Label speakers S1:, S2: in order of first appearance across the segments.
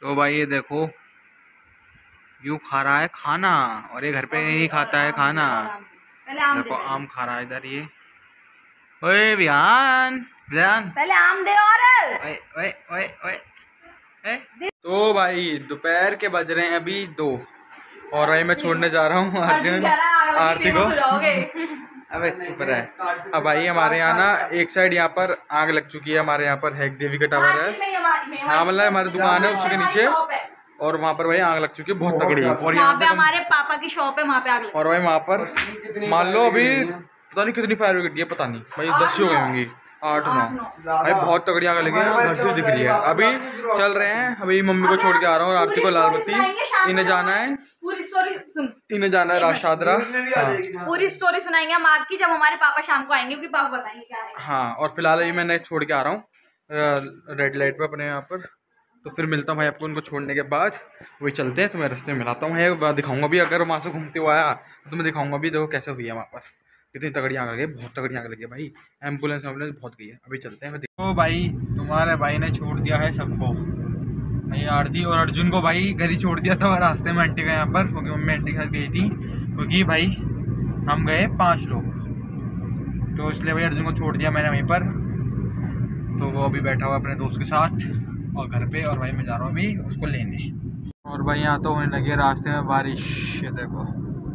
S1: तो भाई ये देखो यूँ खा रहा है खाना, और ये घर पे नहीं खाता है खाना। देखो आम खा रहा है इधर ये। ओए बिहान बिहान
S2: पहले आम दे। और
S1: ओए ओए ओए ओए। तो भाई दोपहर के बज रहे हैं अभी 2 और भाई मैं छोड़ने जा रहा हूँ अर्जुन आरती को। अबे चुप रहे। अब भाई हमारे यहाँ ना एक साइड यहाँ पर आग लग चुकी है, हमारे यहाँ पर हैक देवी का टावर है। हाँ मतलब हमारी दुकान है उसके नीचे, और वहाँ पर भाई आग लग चुकी है बहुत तगड़ी। और यहाँ पे
S2: हमारे पापा की शॉप है, वहाँ पे आग लगी।
S1: और भाई वहाँ पर मान लो अभी पता नहीं कितनी फायर ब्रिगेड है, पता नहीं भाई 10 हो गई होंगी, 8-9 भाई बहुत तगड़ी आग लगी है। घर से दिख रही है। अभी चल रहे हैं, अभी मम्मी को छोड़ के आ रहा हूँ आरती को लालबत्ती। इन्हें जाना है,
S2: पूरी स्टोरी सुन।
S1: इन्हें जाना है राशादरा।
S2: पूरी स्टोरी सुनाएंगे हम आग की जब हमारे पापा शाम को आएंगे, क्योंकि पापा बताएंगे क्या है।
S1: हाँ और फिलहाल अभी मैंने छोड़ के आ रहा हूँ रेड लाइट पे अपने यहाँ पर। तो फिर मिलता हूँ भाई आपको उनको छोड़ने के बाद। वही चलते हैं, तो मैं रास्ते में मिलाता हूँ, दिखाऊंगा भी। अगर वहाँ से घूमते हुआ आया तो मैं दिखाऊंगा भी। देखो कैसे हुई है वहाँ पर, कितनी तगड़ी आग लगी, बहुत तगड़ी आग लगी है भाई। एम्बुलेंस बहुत गई है। अभी चलते हैं। तो भाई तुम्हारे भाई ने छोड़ दिया है सबको, भाई आरती और अर्जुन को भाई घर ही छोड़ दिया था रास्ते में आंटी का यहाँ पर, क्योंकि मम्मी आंटी के साथ गई थी। क्योंकि भाई हम गए 5 लोग, तो इसलिए भाई अर्जुन को छोड़ दिया मैंने वहीं पर। तो वो अभी बैठा हुआ अपने दोस्त के साथ और घर पे, और भाई मैं जा रहा हूँ अभी उसको लेने। और भाई यहाँ तो होने लगी है रास्ते में बारिश। ये देखो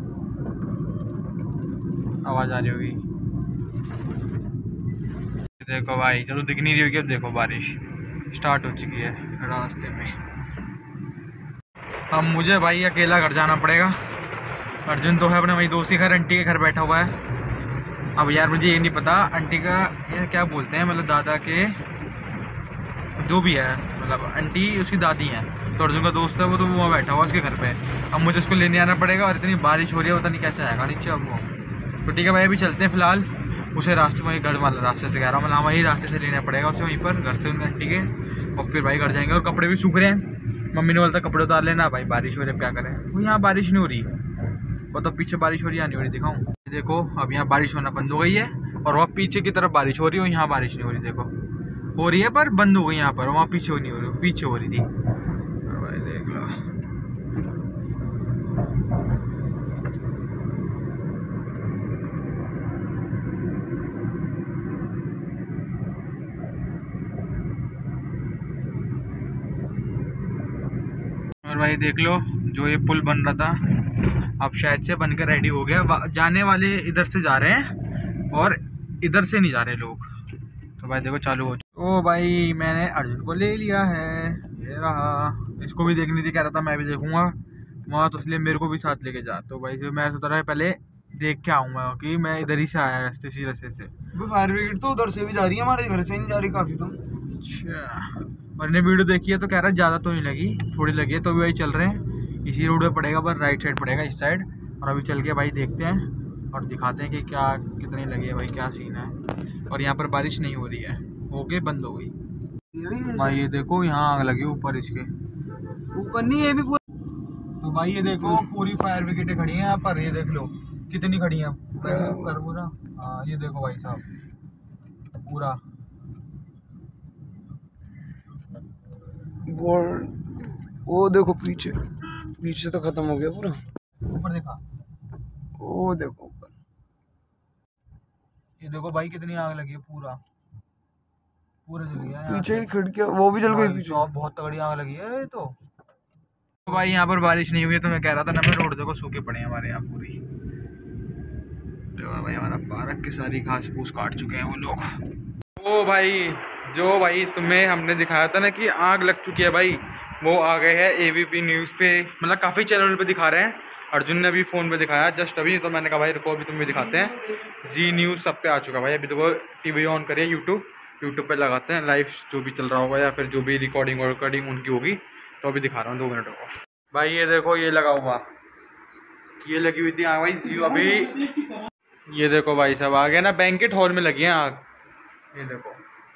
S1: आवाज़ आ रही होगी। देखो भाई चलो दिख नहीं रही होगी, अब देखो बारिश स्टार्ट हो चुकी है रास्ते में। अब मुझे भाई अकेला घर जाना पड़ेगा। अर्जुन तो है अपने वही दोस्त के घर, आंटी के घर बैठा हुआ है। अब यार मुझे ये नहीं पता आंटी का ये क्या बोलते हैं, मतलब दादा के जो भी है, मतलब आंटी उसकी दादी हैं। तो अर्जुन का दोस्त है वो, तो वहाँ बैठा हुआ उसके घर पे। अब मुझे उसको लेने आना पड़ेगा, और इतनी बारिश हो रही है पता नहीं कैसे आएगा नीचे अब वो। तो ठीक है भाई अभी चलते हैं फिलहाल उसे रास्ते में, घर वाला रास्ते से कह रहा हूँ, मतलब वही रास्ते से लेना पड़ेगा उसे वहीं पर घर से आंटी के। और फिर भाई घर जाएंगे। और कपड़े भी सूख रहे हैं, मम्मी ने बोलता कपड़े उतार लेना। भाई बारिश हो रही है, क्या करें। वो यहाँ बारिश नहीं हो रही, वो तो पीछे बारिश हो रही है, नहीं हो रही दिखाऊँ। देखो अब यहाँ बारिश होना बंद हो गई है, और वहाँ पीछे की तरफ बारिश हो रही है, और यहाँ बारिश नहीं हो रही। देखो हो रही है पर बंद हो गई यहाँ पर, वहाँ पीछे नहीं हो रही, पीछे हो रही थी। भाई देख लो और भाई देख लो जो ये पुल बन रहा था अब शायद से बनकर रेडी हो गया। जाने वाले इधर से जा रहे हैं और इधर से नहीं जा रहे लोग। तो भाई देखो चालू हो। ओ भाई मैंने अर्जुन को ले लिया है, ये रहा। इसको भी देखनी थी, कह रहा था मैं भी देखूंगा वहाँ, तो इसलिए मेरे को भी साथ लेके जा। तो भाई मैं सोच रहा है पहले देख के आऊँगा कि मैं इधर ही से आया रास्ते से, रास्ते से।
S3: फायर ब्रिगेड तो उधर से भी जा रही है, हमारे घर से नहीं जा रही काफी तो।
S1: अच्छा और ने वीडियो देखी है तो कह रहा है ज़्यादा तो नहीं लगी, थोड़ी लगी है। तो अभी भाई चल रहे हैं इसी रोड पे पड़ेगा, पर राइट साइड पड़ेगा इस साइड। और अभी चल के भाई देखते हैं और दिखाते हैं कि क्या कितनी लगी है भाई, क्या सीन है। और यहाँ पर बारिश नहीं हो रही है, हो गई बंद हो गई भाई। ये देखो यहाँ आग लगी ऊपर, इसके
S3: ऊपर नहीं है भी पूरा।
S1: तो भाई ये देखो पूरी फायर ब्रिगेडें खड़ी हैं यहाँ पर, ये देख लो कितनी खड़ी हैं कर पूरा। हाँ ये देखो भाई साहब पूरा
S3: वो देखो पीछे, पीछे तो खत्म हो गया पूरा।
S1: ऊपर देखा,
S3: वो देखो ऊपर,
S1: ये देखो भाई कितनी आग लगी है, पूरा पूरा जल गया।
S3: पीछे की खिड़कियाँ वो भी जल गई पीछे,
S1: बहुत तगड़ी आग लगी है। तो भाई यहाँ पर बारिश नहीं हुई, तो मैं कह रहा था ना, मैं रोड देखो सूखे पड़े हैं हमारे यहाँ पूरी। तो भाई हमारा पार्क की सारी घास फूस काट चुके हैं वो लोग। ओ भाई जो भाई तुम्हें हमने दिखाया था ना कि आग लग चुकी है भाई, वो आ गए हैं ABP न्यूज़ पे, मतलब काफ़ी चैनल पे दिखा रहे हैं। अर्जुन ने अभी फ़ोन पे दिखाया जस्ट अभी, तो मैंने कहा भाई रुको अभी तुम्हें दिखाते हैं। जी न्यूज़ सब पे आ चुका भाई। अभी देखो TV ऑन करिए, यूट्यूब पे लगाते हैं लाइव जो भी चल रहा होगा, या फिर जो भी रिकॉर्डिंग उनकी होगी। तो अभी दिखा रहा हूँ 2 मिनट को। भाई ये देखो ये लगा हुआ, ये लगी हुई थी आग भाई जी अभी। ये देखो भाई साहब आ गया ना, बैंकेट हॉल में लगी है आग, ये देखो।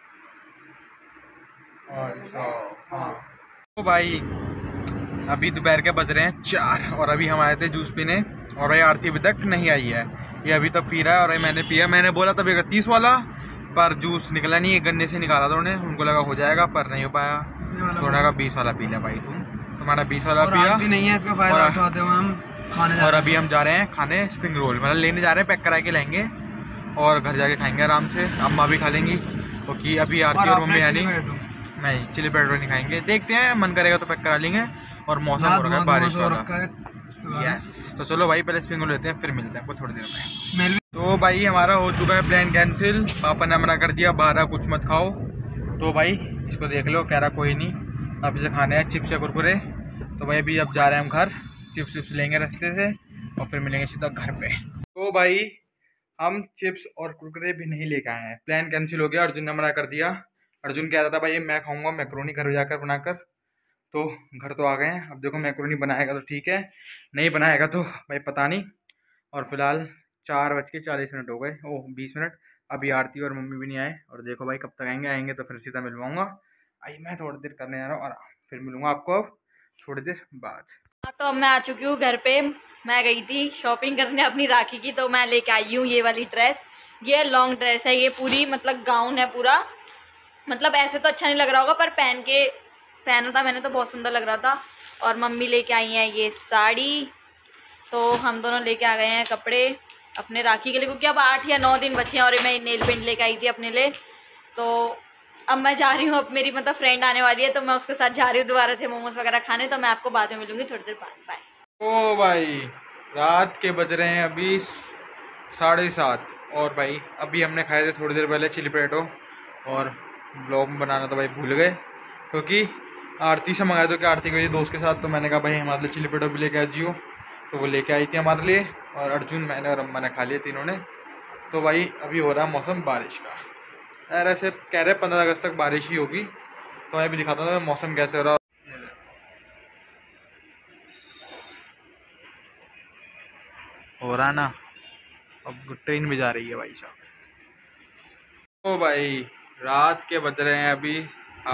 S1: हाँ तो भाई अभी दोपहर के बज रहे हैं 4, और अभी हम आए थे जूस पीने, और ये आरती अभी तक नहीं आई है। ये अभी तक पी रहा है, और मैंने पिया। मैंने बोला था 31 वाला, पर जूस निकला नहीं है, गन्ने से निकाला था उन्होंने, उनको लगा हो जाएगा पर नहीं हो पाया। कोरोना का 20 वाला पी लिया भाई तुम्हारा 20 वाला पिया
S3: भी नहीं है इसका फायदा उठाते हुए हम खाने
S1: और अभी हम जा रहे हैं खाने स्प्रिंग रोल, मतलब लेने जा रहे हैं, पैक करा के लाएंगे और घर जाके खाएंगे आराम से। अम्मा भी खा लेंगी क्योंकि अभी आरती और मम्मी आनी नहीं, चिली पटेटो नहीं खाएंगे, देखते हैं मन करेगा तो पैक करा लेंगे। और मौसम हो रखा है बारिश वाला। यस, तो चलो भाई पहले स्प्रिंग रोल लेते हैं, फिर मिलते हैं आपको थोड़ी देर में।
S3: स्मेल
S1: तो भाई हमारा हो चुका है प्लान कैंसिल, पापा ने मना कर दिया 12 कुछ मत खाओ। तो भाई इसको देख लो, कह रहा कोई नहीं, अब इसे खाने हैं चिप्स या कुरकुरे। तो भाई अभी अब जा रहे हैं हम घर, चिप्स विप्स लेंगे रास्ते से और फिर मिलेंगे सीधा घर पे। तो भाई हम चिप्स और कुरकुरे भी नहीं लेके आए हैं, प्लान कैंसिल हो गया, अर्जुन ने मना कर दिया। अर्जुन कह रहा था भाई मैं खाऊंगा मैक्रोनी घर जाकर बनाकर, तो घर तो आ गए हैं। अब देखो मैक्रोनी बनाएगा तो ठीक है, नहीं बनाएगा तो भाई पता नहीं। और फिलहाल 4:40 हो गए, ओह 20 मिनट, अभी आरती और मम्मी भी नहीं आए। और देखो भाई कब तक आएंगे, आएंगे तो फिर सीधा मिलवाऊंगा। आई मैं थोड़ी देर करने जा रहा हूँ और फिर मिलूंगा आपको अब थोड़ी देर बाद।
S2: हाँ, तो अब मैं आ चुकी हूँ घर पे। मैं गई थी शॉपिंग करने अपनी राखी की, तो मैं लेके आई हूँ ये वाली ड्रेस। ये लॉन्ग ड्रेस है, ये पूरी मतलब गाउन है पूरा, मतलब ऐसे तो अच्छा नहीं लग रहा होगा पर पहना था मैंने तो बहुत सुंदर लग रहा था। और मम्मी लेके आई हैं ये साड़ी, तो हम दोनों लेके आ गए हैं कपड़े अपने राखी के लिए, क्योंकि अब 8 या 9 दिन बचे हैं। और मैं नेल पेंट लेके आई थी अपने लिए, तो अब मैं जा रही हूँ, अब मेरी मतलब फ्रेंड आने वाली है तो मैं उसके साथ जा रही हूँ दोबारा से मोमोज वगैरह खाने। तो मैं आपको बाद में मिलूंगी थोड़ी देर बाद, बाय।
S1: ओ भाई रात के बज रहे हैं अभी 7:30 और भाई अभी हमने खाए थे थोड़ी देर पहले चिली पटेटो, और ब्लॉग में बनाना तो भाई भूल गए क्योंकि आरती से मंगाया, तो कि आरती गई दोस्त के साथ, तो मैंने कहा भाई हमारे लिए चिली पटेटो भी लेके आ जियो, तो वो लेके आई थी हमारे लिए। और अर्जुन मैंने और अम्मा ने खा लिए तीनों ने। तो भाई अभी हो रहा है मौसम बारिश का, यार ऐसे कह रहे 15 अगस्त तक बारिश ही होगी, तो मैं भी दिखाता हूँ मौसम कैसे हो रहा है। हो रहा ना, अब ट्रेन भी जा रही है भाई साहब। ओ भाई रात के बज रहे हैं अभी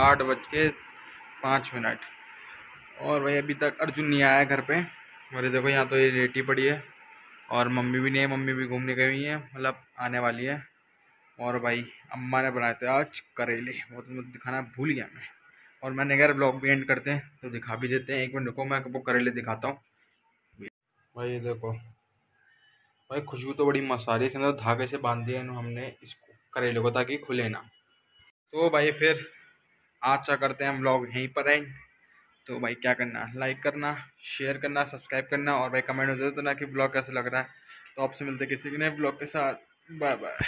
S1: 8:05 और भाई अभी तक अर्जुन नहीं आया है घर पे। मेरे देखो यहाँ तो ये लेटी पड़ी है और मम्मी भी नहीं है, मम्मी भी घूमने गई हुई है, मतलब आने वाली है। और भाई अम्मा ने बनाए थे आज करेले, वो तो मुझे दिखाना भूल गया मैं, और मैंने अगर ब्लॉग भी एंड करते हैं तो दिखा भी देते हैं। एक मिनट रुको, मैं आपको करेले दिखाता हूँ। भाई ये देखो भाई, खुशबू तो बड़ी मस्त आ रही है, इसके अंदर धागे से बांध दिया हमने इसको करेले को ताकि खुले ना। तो भाई फिर आज क्या करते हैं हम ब्लॉग यहीं पर एंड। तो भाई क्या करना, लाइक करना, शेयर करना, सब्सक्राइब करना और भाई कमेंट में जरूर देना कि ब्लॉग कैसा लग रहा है। तो आपसे मिलते हैं किसी नए ब्लॉग के साथ, बाय बाय।